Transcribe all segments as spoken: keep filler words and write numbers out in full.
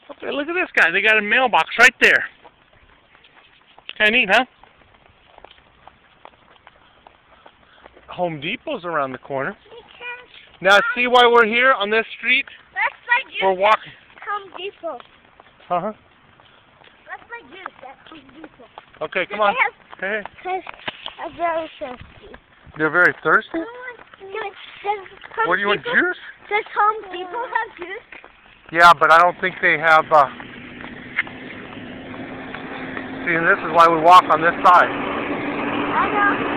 Okay, look at this guy. They got a mailbox right there. Kinda neat, huh? Home Depot's around the corner. Now see why we're here on this street? That's my juice. We're walking. Home Depot. Uh-huh. That's my juice at Home Depot. Okay, come on. Hey. I'm very thirsty. You're very thirsty? Does What do you want, juice? Does Home Depot have juice? Yeah, but I don't think they have, uh... See, and this is why we walk on this side. I know.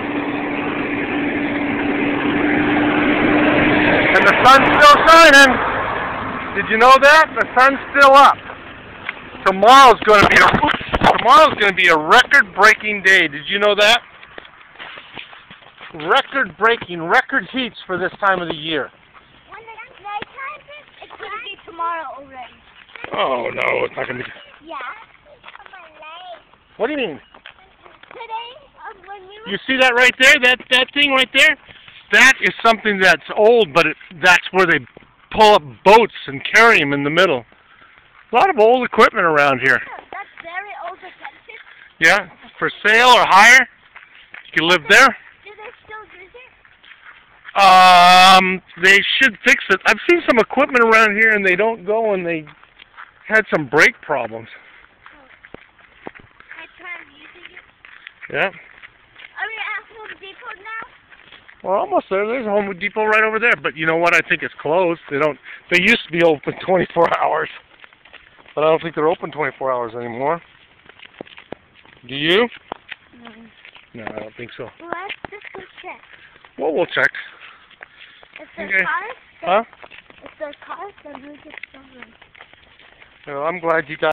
And the sun's still shining. Did you know that? The sun's still up. Tomorrow's going to be a tomorrow's going to be a record-breaking day. Did you know that? Record-breaking, record heats for this time of the year. When it's nighttime, it's going to be tomorrow already. Oh no, it's not going to be. Yeah. What do you mean? Today, um, when we were You see that right there? That that thing right there? That is something that's old, but it, that's where they pull up boats and carry them in the middle. A lot of old equipment around here. That's very old expensive. Yeah, for sale or hire. You can live there. Do they still use it? Um, they should fix it. I've seen some equipment around here, and they don't go, and they had some brake problems. Oh. I tried using it. Yeah. Are we at Home Depot now? Well, almost there. There's a Home Depot right over there. But you know what? I think it's closed. They don't. They used to be open twenty-four hours, but I don't think they're open twenty-four hours anymore. Do you? No. No, I don't think so. Well, let's just go check. Well, we'll check. If there's Okay. cars, Huh? if there's cars, then we just go in. Well, I'm glad you got.